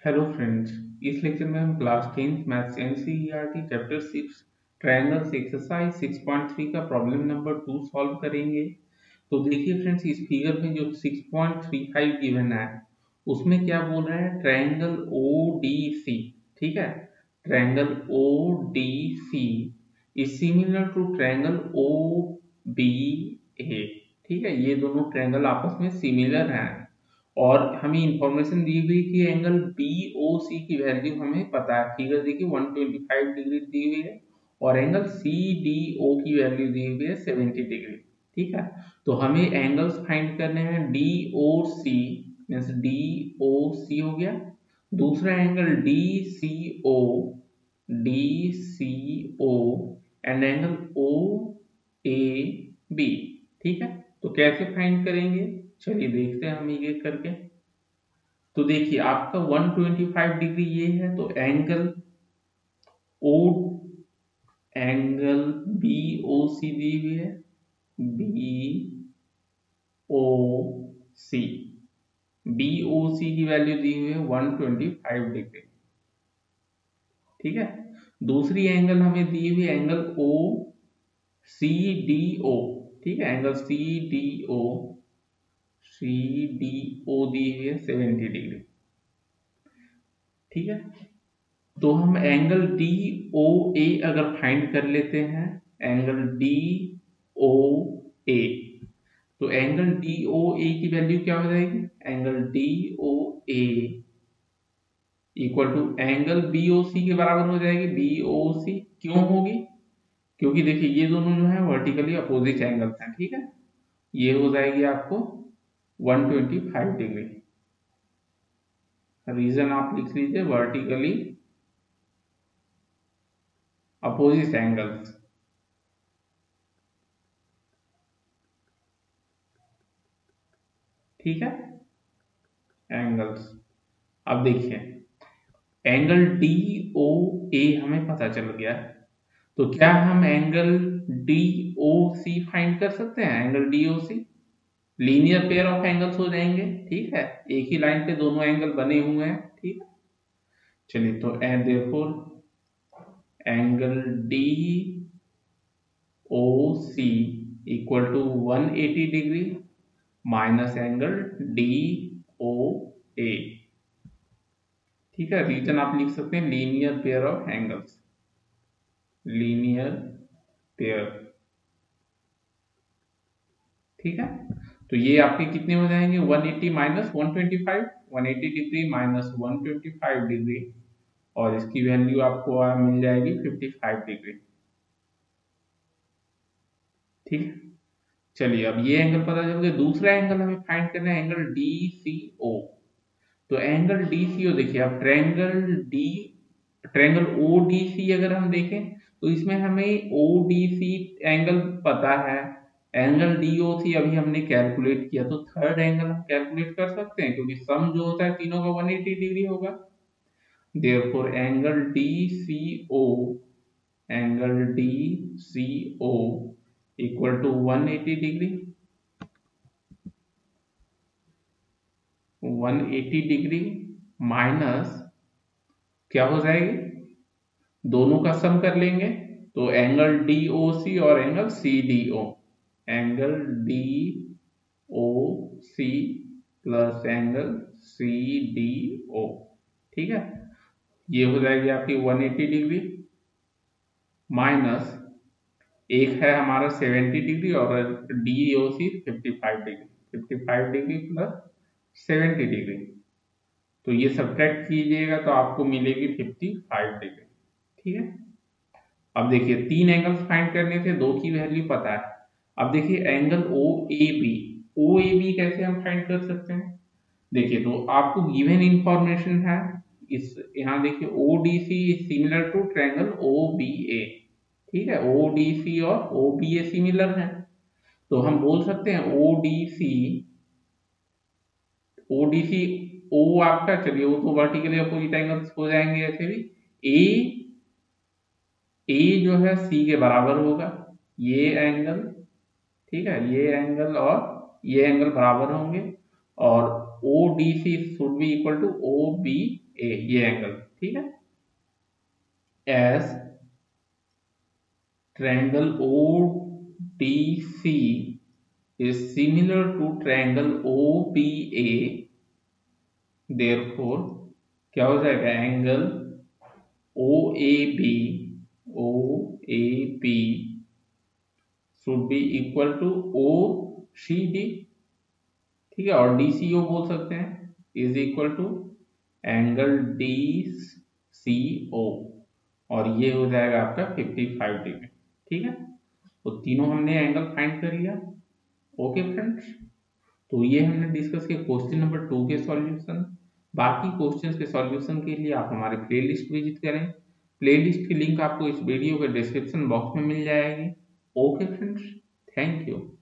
Hello friends. इस lecture में हम class 10th maths NCERT chapter 6 triangles exercise 6.3 का प्रॉब्लम नंबर 2 सॉल्व करेंगे। तो देखिए फ्रेंड्स, इस फिगर में जो 6.35 गिवन है उसमें क्या बोल रहा है, ट्रायंगल ODC। ठीक है, triangle ODC is similar to triangle OBA। ठीक है, ये दोनों ट्रायंगल आपस में सिमिलर हैं और हमें इंफॉर्मेशन दी हुई कि एंगल BOC की वैल्यू हमें पता है। फिगर देखिए 125 डिग्री दी हुई है और एंगल CDO की वैल्यू दी हुई है 70 डिग्री। ठीक है, तो हमें एंगल्स फाइंड करने हैं DOC, मीन्स DOC हो गया। दूसरा angle DCO and angle OAB। ठीक है, तो कैसे फाइंड करेंगे, चलिए देखते हैं हम ये करके। तो देखिए आपका 125 डिग्री ये है, तो एंगल BOC दी हुई है, BOC की वैल्यू दी हुई है 125 डिग्री। ठीक है, दूसरी एंगल हमें दी हुई एंगल CDO। ठीक है, एंगल CDO दी हुई है 70 डिग्री। ठीक है, तो हम एंगल DOA अगर फाइंड कर लेते हैं, एंगल DOA, तो एंगल DOA की वैल्यू क्या हो जाएगी, angle DOA equal to angle BOC के बराबर हो जाएगी। BOC क्यों होगी, क्योंकि देखिए ये दोनों जो है वर्टिकली अपोजिट एंगल्स हैं। ठीक है, ये हो जाएगी आपको 125 डिग्री। रीजन आप लिख लीजिए, वर्टिकली अपोजिट एंगल्स। ठीक है, एंगल्स। अब देखिए एंगल DOA हमें पता चल गया, तो क्या हम एंगल DOC फाइंड कर सकते हैं। Angle DOC linear pair of angles हो जाएंगे। ठीक है, एक ही लाइन पे दोनों एंगल बने हुए हैं। ठीक है, चलिए तो therefore angle DOC equal to 180 degree minus angle DOA। ठीक है, रीजन आप लिख सकते हैं linear pair of angles, linear pair. ठीक है, तो ये आपके कितने हो जाएंगे, 180 माइनस 125, 180 डिग्री माइनस 125 डिग्री, और इसकी वैल्यू आपको मिल जाएगी 55 डिग्री। ठीक है, चलिए अब ये एंगल पता चल गया। दूसरा एंगल हमें फाइंड करना है, एंगल DCO। तो एंगल DCO देखिए, अब ट्रायंगल ODC अगर हम देखें तो इसमें हमें ODC एंगल पता है, एंगल DOC अभी हमने कैलकुलेट किया, तो थर्ड एंगल हम कैलकुलेट कर सकते हैं क्योंकि सम जो होता है तीनों का 180 डिग्री होगा। Therefore angle DCO equal to 180 degree, 180 degree minus क्या हो जाएगी, दोनों का सम कर लेंगे, तो एंगल DOC और angle CDO, angle DOC plus angle CDO। ठीक है, ये हो जाएगी आपकी 180 डिग्री माइनस एक है हमारा 70 डिग्री और DOC 55 degree, 55 degree plus 70 degree, तो ये सब्ट्रैक्ट कीजिएगा तो आपको मिलेगी 55 डिग्री। ठीक है, अब देखिए तीन एंगल्स फाइंड करने थे, दो की वैल्यू पता है। अब देखिए एंगल OAB कैसे हम फाइंड कर सकते हैं। देखिए तो आपको गिवन इंफॉर्मेशन है, इस यहाँ देखिए ODC similar to triangle OBA। ठीक है, ODC और OBA सिमिलर है, तो हम बोल सकते हैं ODC O आपका, चलिए वो तो वर्टिकली अपोजिट एंगल्स हो जाएंगे। ऐसे भी A जो है C के बराबर होगा, ये एंगल, ठीक है, ये एंगल और ये एंगल बराबर होंगे, और O D C should be equal to O B A, ये एंगल, ठीक है। As triangle ODC is similar to triangle OBA, therefore क्या हो जाएगा, angle OAB should be equal to OCD, ठीक है। और DCO बोल सकते हैं, is equal to angle DCO, और ये हो जाएगा आपका 55 डिग्री, ठीक है। तो तीनों हमने एंगल फाइंड कर लिया। ओके फ्रेंड्स, तो ये हमने डिस्कस किया क्वेश्चन नंबर 2 के सॉल्यूशन। बाकी क्वेश्चंस के सॉल्यूशन के लिए आप हमारे प्लेलिस्ट विजिट करें। प्लेलिस्ट की लिंक आपको इस वीडियो के डिस्क्रिप्शन बॉक्स में मिल जाएगी। Okay friends, thank you.